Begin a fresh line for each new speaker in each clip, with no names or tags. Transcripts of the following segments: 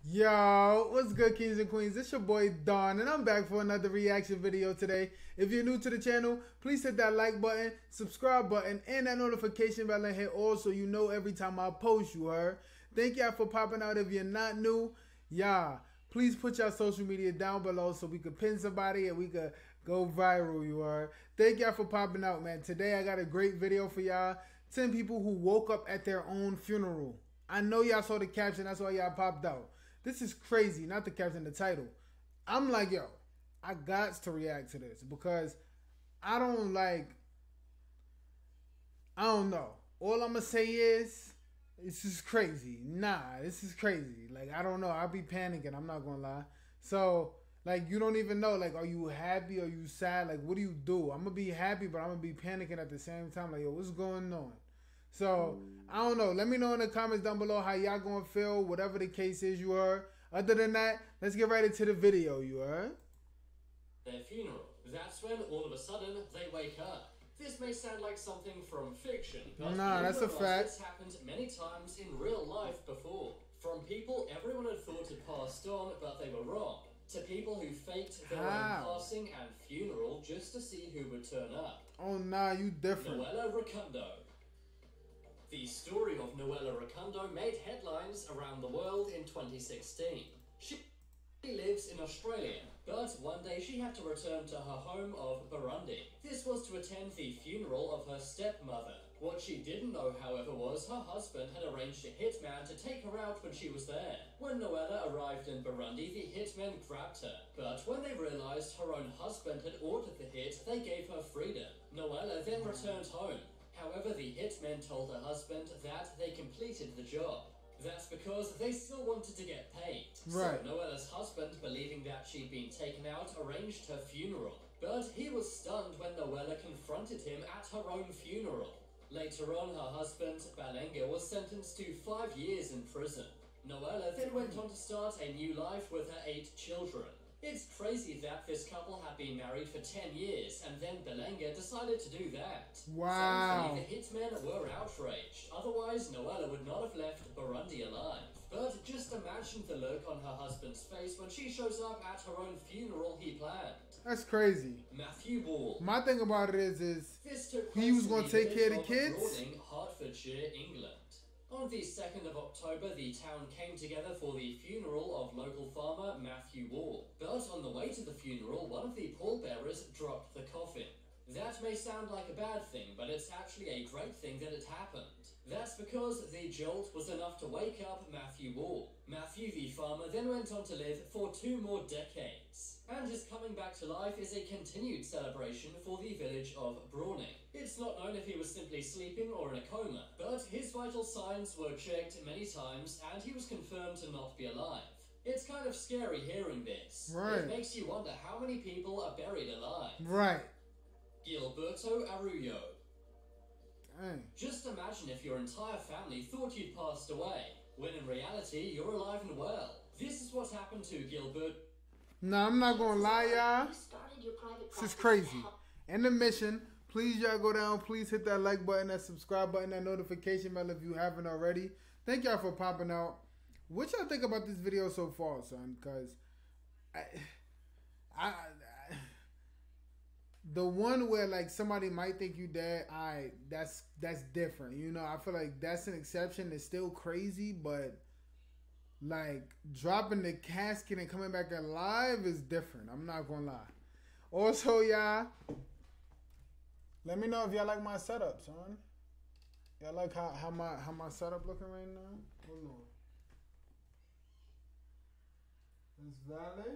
Yo, what's good, kings and queens? It's your boy Don, and I'm back for another reaction video today. If you're new to the channel, please hit that like button, subscribe button, and that notification bell and hit all so you know every time I post, you heard? Thank y'all for popping out. If you're not new, y'all, please put your social media down below so we could pin somebody and we could go viral, you heard? Thank y'all for popping out, man. Today I got a great video for y'all. 10 people who woke up at their own funeral. I know y'all saw the caption, that's why y'all popped out. This is crazy, not the caption, the title. I'm like, yo, I got to react to this because I don't know. All I'm gonna say is, this is crazy. Nah, this is crazy. Like, I don't know. I'll be panicking, I'm not gonna lie. So, like, you don't even know, like, are you happy? Are you sad? Like, what do you do? I'm gonna be happy, but I'm gonna be panicking at the same time. Like, yo, what's going on? So, I don't know. Let me know in the comments down below how y'all gonna feel, whatever the case is, you heard. Other than that, let's get right into the video, you heard.
Their funeral. That's when all of a sudden they wake up. This may sound like something from fiction, but
nah, that's a fact.
It's happened many times in real life before. From people everyone had thought had passed on, but they were wrong, to people who faked their own passing and funeral just to see who would turn up.
Oh, nah, you different.
Noella Rakundo. The story of Noella Rakundo made headlines around the world in 2016. She lives in Australia, but one day she had to return to her home of Burundi. This was to attend the funeral of her stepmother. What she didn't know, however, was her husband had arranged a hitman to take her out when she was there. When Noella arrived in Burundi, the hitmen grabbed her, but when they realized her own husband had ordered the hit, they gave her freedom. Noella then returned home. However, the hitmen told her husband that they completed the job. That's because they still wanted to get paid.
Right.
So Noella's husband, believing that she'd been taken out, arranged her funeral. But he was stunned when Noella confronted him at her own funeral. Later on, her husband, Balenge, was sentenced to 5 years in prison. Noella then went on to start a new life with her 8 children. It's crazy that this couple had been married for 10 years and then Belenge decided to do that.
Wow.
Thankfully, the hitmen were outraged. Otherwise, Noella would not have left Burundi alive. But just imagine the look on her husband's face when she shows up at her own funeral he planned.
That's crazy.
Matthew Wall.
My thing about it is he was going to take care of the kids.
Broading, Hertfordshire, England. On the 2nd of October, the town came together for the funeral of local farmer Matthew Wall. But on the way to the funeral, one of the pallbearers dropped the coffin. That may sound like a bad thing, but it's actually a great thing that it happened. That's because the jolt was enough to wake up Matthew Wall. Matthew, the farmer, then went on to live for 2 more decades. And his coming back to life is a continued celebration for the village of Brawning. It's not known if he was simply sleeping or in a coma, but his vital signs were checked many times and he was confirmed to not be alive. It's kind of scary hearing this.
Right.
It makes you wonder how many people are buried alive.
Right.
Gilberto Arroyo.
Dang.
Just imagine if your entire family thought you'd passed away, when in reality you're alive and well. This is what happened to Gilbert.
Nah, I'm not gonna lie, y'all. This is crazy. And the mission, please y'all go down, please hit that like button, that subscribe button, that notification bell if you haven't already. Thank y'all for popping out. What y'all think about this video so far, son? Because the one where like somebody might think you dead, that's different. You know, I feel like that's an exception. It's still crazy, but like dropping the casket and coming back alive is different. I'm not gonna lie. Also, y'all, let me know if y'all like my setup, son. Y'all like how my setup looking right now? Hold on. It's valid.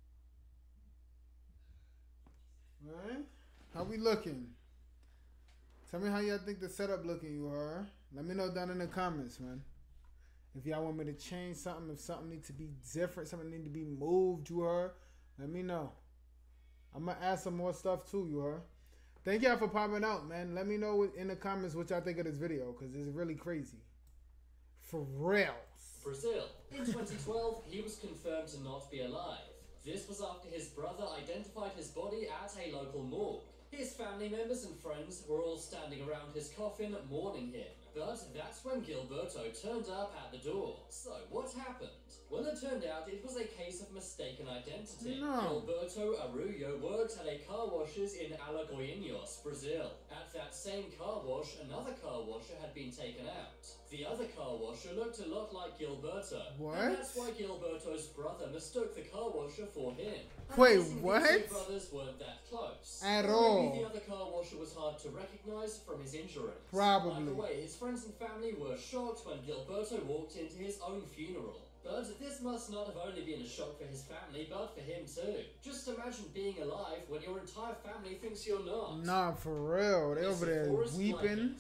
Right? How we looking? Tell me how y'all think the setup looking, you heard? Let me know down in the comments, man. If y'all want me to change something, if something needs to be different, something need to be moved, you heard? Let me know. I'm going to add some more stuff too, you heard? Thank y'all for popping out, man. Let me know in the comments what y'all think of this video, because it's really crazy. For real.
Brazil. In 2012, he was confirmed to not be alive. This was after his brother identified his body at a local morgue. His family members and friends were all standing around his coffin mourning him. But that's when Gilberto turned up at the door. So what happened? Well, it turned out it was a case of mistaken identity.
No.
Gilberto Arroyo worked at a car washer's in Alagoinhos, Brazil. At that same car wash, another car washer had been taken out. The other car washer looked a lot like Gilberto.
What?
And that's why Gilberto's brother mistook the car washer for him.
Wait, what?
The two brothers weren't that close.
At
Maybe
all.
the other car washer was hard to recognize from his injuries.
Probably.
Either way, his friends and family were shocked when Gilberto walked into his own funeral. But this must not have only been a shock for his family, but for him too. Just imagine being alive when your entire family thinks you're not.
Nah, for real. They over there weeping.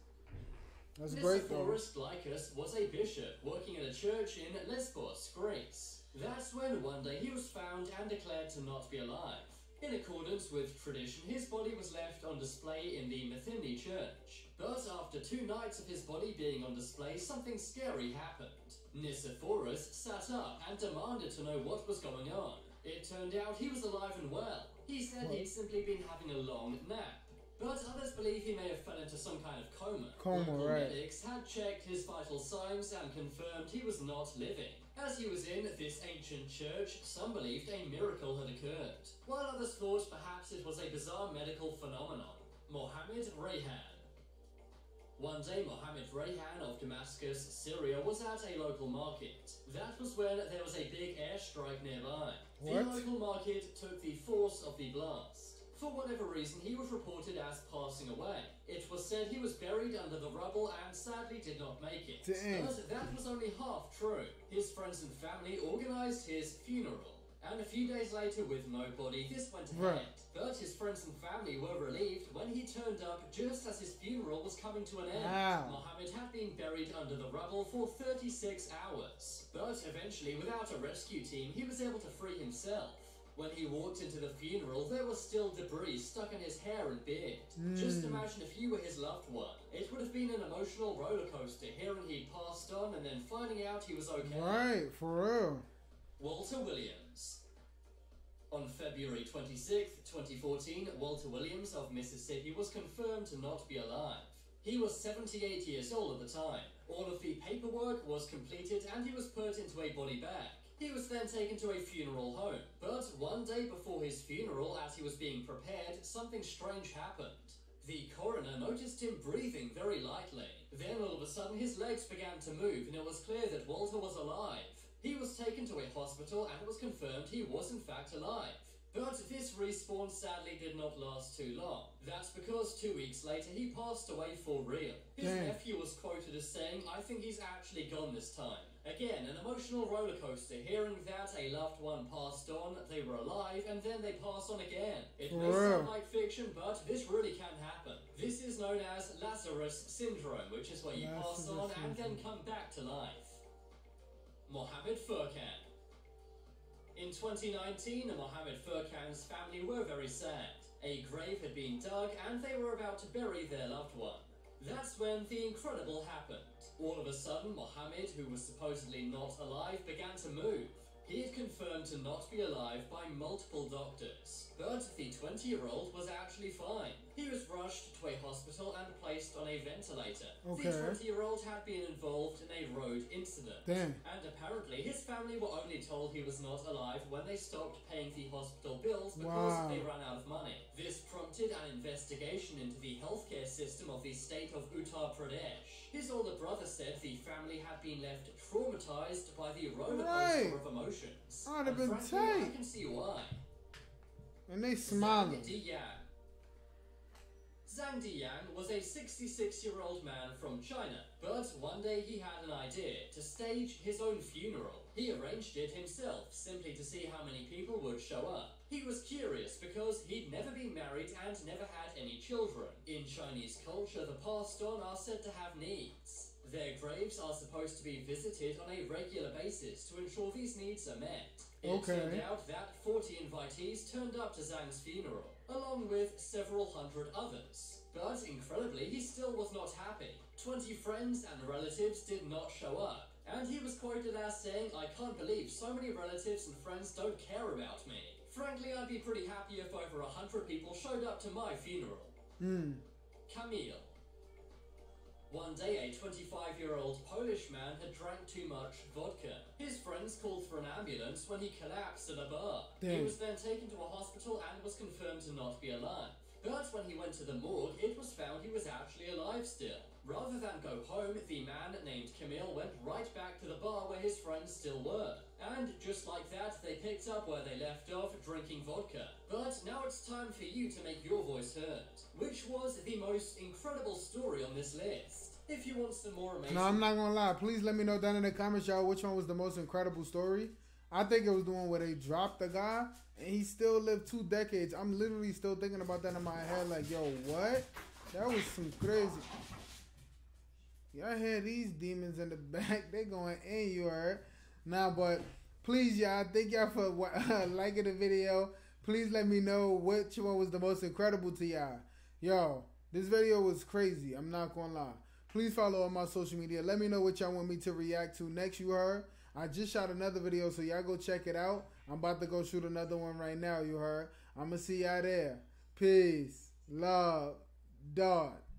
That's great though.
Lycus was a bishop working at a church in Lesbos, Greece. That's when one day he was found and declared to not be alive. In accordance with tradition, his body was left on display in the Methymni church. But after 2 nights of his body being on display, something scary happened. Nicephorus sat up and demanded to know what was going on. It turned out he was alive and well. He said he'd simply been having a long nap. But others believe he may have fell into some kind of coma. Local medics had checked his vital signs and confirmed he was not living. As he was in this ancient church, some believed a miracle had occurred, while others thought perhaps it was a bizarre medical phenomenon. Mohammed Rayhan. One day, Mohammed Rayhan of Damascus, Syria, was at a local market. That was when there was a big airstrike nearby. The local market took the force of the blast. For whatever reason, he was reported as passing away. It was said he was buried under the rubble and sadly did not make it. But that was only half true. His friends and family organized his funeral. And a few days later, with no body, this went ahead. But his friends and family were relieved when he turned up just as his funeral was coming to an end. Mohammed had been buried under the rubble for 36 hours. But eventually, without a rescue team, he was able to free himself. When he walked into the funeral, there was still debris stuck in his hair and beard. Just imagine if you were his loved one. It would have been an emotional roller coaster, hearing he'd passed on and then finding out he was okay.
Right, for real.
Walter Williams. On February 26, 2014, Walter Williams of Mississippi was confirmed to not be alive. He was 78 years old at the time. All of the paperwork was completed and he was put into a body bag. He was then taken to a funeral home, but one day before his funeral, as he was being prepared, something strange happened. The coroner noticed him breathing very lightly. Then all of a sudden his legs began to move and it was clear that Walter was alive. He was taken to a hospital and it was confirmed he was in fact alive. But this respawn sadly did not last too long. That's because 2 weeks later he passed away for real. His nephew was quoted as saying, "I think he's actually gone this time." Again, an emotional roller coaster, hearing that a loved one passed on, they were alive, and then they pass on again. It may sound like fiction, but this really can happen. This is known as Lazarus syndrome, which is where you pass on and then come back to life. Mohammed Furkan. In 2019, Mohammed Furkan's family were very sad. A grave had been dug and they were about to bury their loved one. That's when the incredible happened. All of a sudden, Mohammed, who was supposedly not alive, began to move. He had confirmed to not be alive by multiple doctors. But the 20-year-old was actually fine. He was rushed to a hospital and placed on a ventilator. The 20-year-old had been involved in a road incident. And apparently his family were only told he was not alive when they stopped paying the hospital bills because they ran out of money. This prompted an investigation into the healthcare system of the state of Uttar Pradesh. His older brother said the family had been left traumatized by the roller coaster of emotions.
I'd have been
I can see why.
And they smiling.
Zhang Diyang was a 66-year-old man from China, but one day he had an idea to stage his own funeral. He arranged it himself, simply to see how many people would show up. He was curious because he'd never been married and never had any children. In Chinese culture, the passed on are said to have needs. Their graves are supposed to be visited on a regular basis to ensure these needs are met. It turned out that 40 invitees turned up to Zhang's funeral, along with several hundred others. But incredibly, he still was not happy. 20 friends and relatives did not show up, and he was quoted as saying, "I can't believe so many relatives and friends don't care about me. Frankly, I'd be pretty happy if over 100 people showed up to my funeral." Camille. One day, a 25-year-old Polish man had drank too much vodka. His friends called for an ambulance when he collapsed at a bar.
Damn.
He was then taken to a hospital and was confirmed to not be alive. But when he went to the morgue, it was found he was actually alive still. Rather than go home, the man named Camille went right back to the bar where his friends still were. And just like that, they picked up where they left off, drinking vodka. But now it's time for you to make your voice heard. Which was the most incredible story on this list? If you want some more amazing...
No, I'm not gonna lie. Please let me know down in the comments, y'all, which one was the most incredible story. I think it was the one where they dropped the guy and he still lived 2 decades. I'm literally still thinking about that in my head like, yo, what? That was some crazy. Y'all hear these demons in the back. They going in, you heard. Nah, but please, y'all, thank y'all for liking the video. Please let me know which one was the most incredible to y'all. Yo, this video was crazy. I'm not gonna lie. Please follow on my social media. Let me know what y'all want me to react to next, you heard. I just shot another video, so y'all go check it out. I'm about to go shoot another one right now, you heard. I'm gonna see y'all there. Peace, love, dot.